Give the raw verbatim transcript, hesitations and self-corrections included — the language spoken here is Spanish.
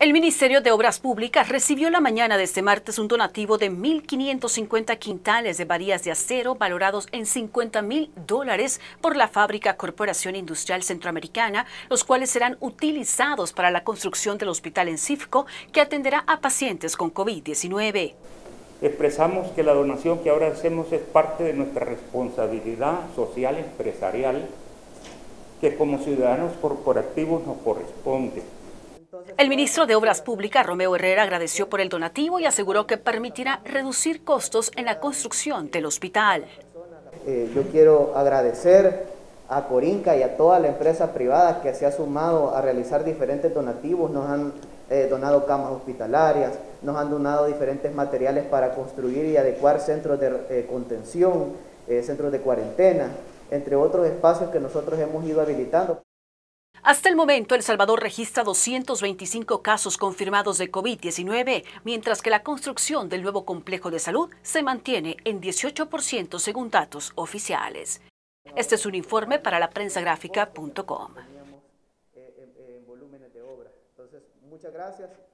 El Ministerio de Obras Públicas recibió la mañana de este martes un donativo de mil quinientos cincuenta quintales de varillas de acero valorados en cincuenta mil dólares por la Fábrica Corporación Industrial Centroamericana, los cuales serán utilizados para la construcción del hospital en Cifco, que atenderá a pacientes con COVID diecinueve. Expresamos que la donación que ahora hacemos es parte de nuestra responsabilidad social empresarial que como ciudadanos corporativos nos corresponde. El ministro de Obras Públicas, Romeo Herrera, agradeció por el donativo y aseguró que permitirá reducir costos en la construcción del hospital. Eh, yo quiero agradecer a Corinca y a toda la empresa privada que se ha sumado a realizar diferentes donativos. Nos han eh, donado camas hospitalarias, nos han donado diferentes materiales para construir y adecuar centros de eh, contención, eh, centros de cuarentena, entre otros espacios que nosotros hemos ido habilitando. Hasta el momento, El Salvador registra doscientos veinticinco casos confirmados de COVID diecinueve, mientras que la construcción del nuevo complejo de salud se mantiene en dieciocho por ciento según datos oficiales. Este es un informe para la prensa gráfica punto com. Muchas gracias.